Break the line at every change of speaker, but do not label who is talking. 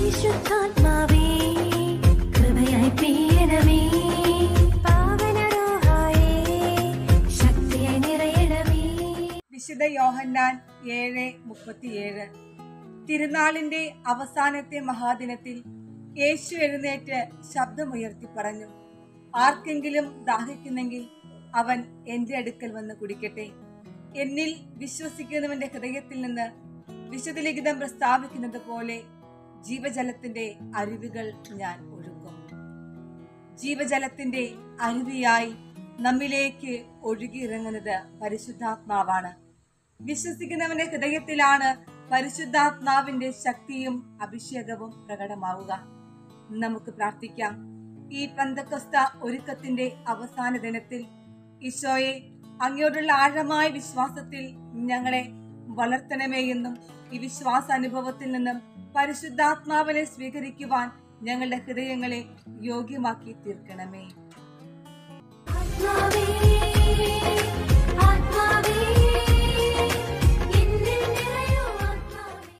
പരിശുദ്ധാത്മാവേ കൃപയായി പെയ്യണമേ, പാവനരോഹായേ ശക്തിയായി നിറയണമേ.
വിശുദ്ധ യോഹന്നാൻ 7:37. തിരുനാളിന്റെ അവസാനത്തെ മഹാദിനത്തിൽ യേശു എഴുന്നേറ്റ് ശബ്ദമുയർത്തി പറഞ്ഞു, ആർക്കെങ്കിലും ദാഹിക്കുന്നെങ്കിൽ അവൻ എന്റെ അടുക്കൽ വന്ന് കുടിക്കട്ടെ. എന്നിൽ വിശ്വസിക്കുന്നവന്റെ ഹൃദയത്തിൽ നിന്ന് വിശുദ്ധ ലിഖിതം പ്രസ്താവിക്കുന്നത് പോലെ ജീവജലത്തിന്റെ അരുവികൾ ഞാൻ ഒഴുക്കും. ജീവജലത്തിന്റെ അരുവിയായി നമ്മിലേക്ക് ഒഴുകിയിറങ്ങുന്നത് പരിശുദ്ധാത്മാവാണ്. വിശ്വസിക്കുന്നവന്റെ ഹൃദയത്തിലാണ് പരിശുദ്ധാത്മാവിന്റെ ശക്തിയും അഭിഷേകവും പ്രകടമാവുക. നമുക്ക് പ്രാർത്ഥിക്കാം. ഈ പെന്തക്കോസ്ത ഒരുക്കത്തിന്റെ അവസാന ദിനത്തിൽ ഈശോയെ, അങ്ങയോടുള്ള ആഴമായ വിശ്വാസത്തിൽ ഞങ്ങളെ വളർത്തണമേ എന്നും ഈ വിശ്വാസാനുഭവത്തിൽ നിന്നും പരിശുദ്ധാത്മാവിനെ സ്വീകരിക്കുവാൻ ഞങ്ങളുടെ ഹൃദയങ്ങളെ യോഗ്യമാക്കി തീർക്കണമേ.